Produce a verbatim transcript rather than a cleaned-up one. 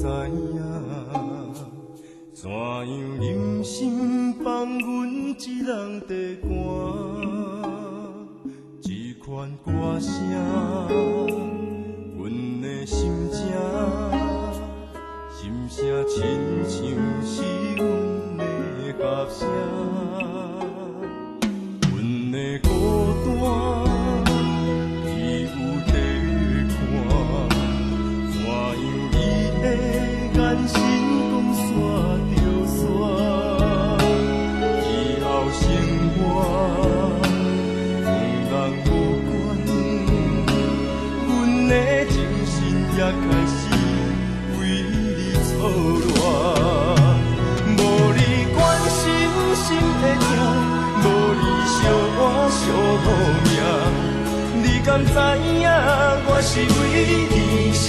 知影，怎样忍心放阮一人在寒？这款歌声，阮的心情，心声亲像是阮的合声，阮的孤单。 眼神讲煞着煞，以后生活两人无关，阮的情深也开始为你错乱。无你关心心会痛，无你相我相好命，你敢知影我是为你？